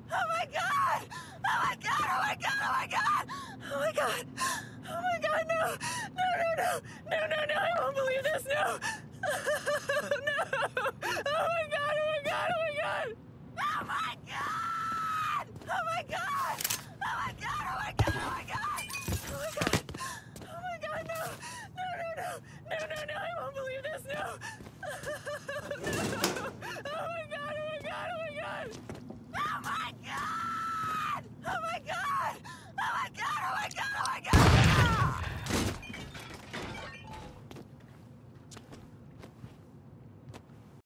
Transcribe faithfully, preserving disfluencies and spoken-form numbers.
Oh my god! Oh my god! Oh my god! Oh my god! Oh my god! Oh my god! No! No! No! No! No! No! No! I won't believe this! No!